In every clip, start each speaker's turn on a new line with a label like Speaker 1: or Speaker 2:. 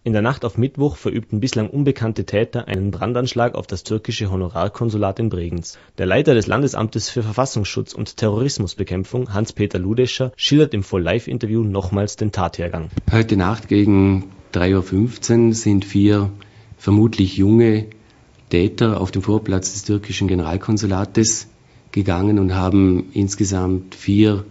Speaker 1: In der Nacht auf Mittwoch verübten bislang unbekannte Täter einen Brandanschlag auf das türkische Honorarkonsulat in Bregenz. Der Leiter des Landesamtes für Verfassungsschutz und Terrorismusbekämpfung, Hans-Peter Ludescher, schildert im Voll-Live-Interview nochmals den Tathergang.
Speaker 2: Heute Nacht gegen 3:15 Uhr sind 4 vermutlich junge Täter auf den Vorplatz des türkischen Generalkonsulates gegangen und haben insgesamt 4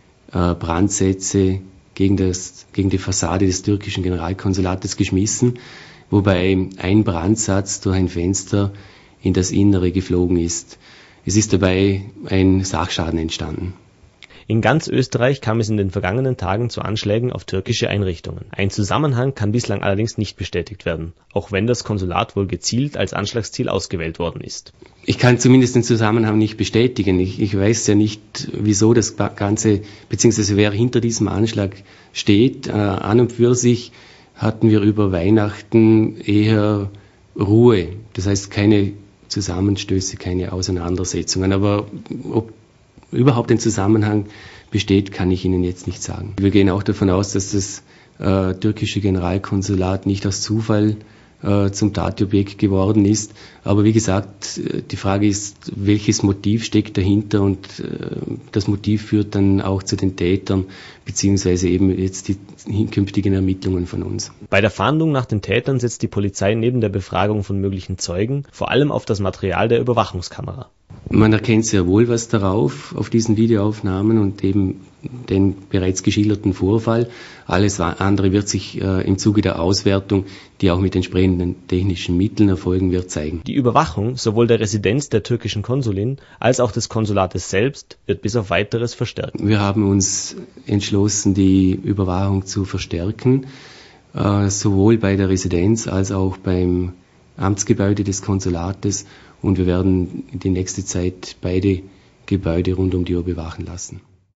Speaker 2: Brandsätze gegen die Fassade des türkischen Generalkonsulates geschmissen, wobei ein Brandsatz durch ein Fenster in das Innere geflogen ist. Es ist dabei ein Sachschaden entstanden.
Speaker 1: In ganz Österreich kam es in den vergangenen Tagen zu Anschlägen auf türkische Einrichtungen. Ein Zusammenhang kann bislang allerdings nicht bestätigt werden, auch wenn das Konsulat wohl gezielt als Anschlagsziel ausgewählt worden ist.
Speaker 2: Ich kann zumindest den Zusammenhang nicht bestätigen. Ich weiß ja nicht, wieso das Ganze, beziehungsweise wer hinter diesem Anschlag steht. An und für sich hatten wir über Weihnachten eher Ruhe. Das heißt keine Zusammenstöße, keine Auseinandersetzungen. Aber ob überhaupt ein Zusammenhang besteht, kann ich Ihnen jetzt nicht sagen. Wir gehen auch davon aus, dass das türkische Generalkonsulat nicht aus Zufall zum Tatobjekt geworden ist. Aber wie gesagt, die Frage ist, welches Motiv steckt dahinter, und das Motiv führt dann auch zu den Tätern, beziehungsweise eben jetzt die künftigen Ermittlungen von uns.
Speaker 1: Bei der Fahndung nach den Tätern setzt die Polizei neben der Befragung von möglichen Zeugen vor allem auf das Material der Überwachungskamera.
Speaker 2: Man erkennt sehr wohl was darauf, auf diesen Videoaufnahmen und eben den bereits geschilderten Vorfall. Alles andere wird sich im Zuge der Auswertung, die auch mit entsprechenden technischen Mitteln erfolgen wird, zeigen.
Speaker 1: Die Überwachung sowohl der Residenz der türkischen Konsulin als auch des Konsulates selbst wird bis auf Weiteres verstärkt.
Speaker 2: Wir haben uns entschlossen, die Überwachung zu verstärken, sowohl bei der Residenz als auch beim Amtsgebäude des Konsulates, und wir werden in die nächste Zeit beide Gebäude rund um die Uhr bewachen lassen.